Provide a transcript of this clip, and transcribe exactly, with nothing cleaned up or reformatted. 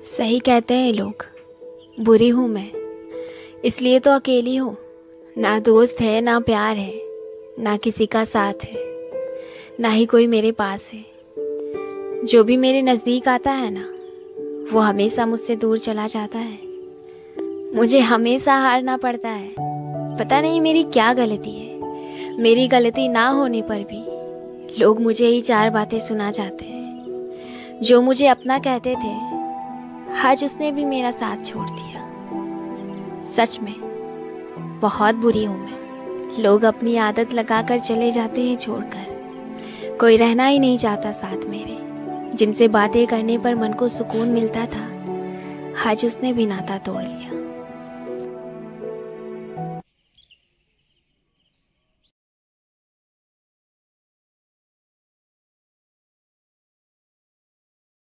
सही कहते हैं लोग, बुरी हूँ मैं, इसलिए तो अकेली हूँ। ना दोस्त है, ना प्यार है, ना किसी का साथ है, ना ही कोई मेरे पास है। जो भी मेरे नज़दीक आता है ना, वो हमेशा मुझसे दूर चला जाता है। मुझे हमेशा हारना पड़ता है। पता नहीं मेरी क्या गलती है। मेरी गलती ना होने पर भी लोग मुझे ही चार बातें सुना जाते हैं। जो मुझे अपना कहते थे, आज उसने भी मेरा साथ छोड़ दिया। सच में बहुत बुरी हूँ मैं। लोग अपनी आदत लगाकर चले जाते हैं छोड़कर। कोई रहना ही नहीं चाहता साथ मेरे। जिनसे बातें करने पर मन को सुकून मिलता था, आज उसने भी नाता तोड़ लिया।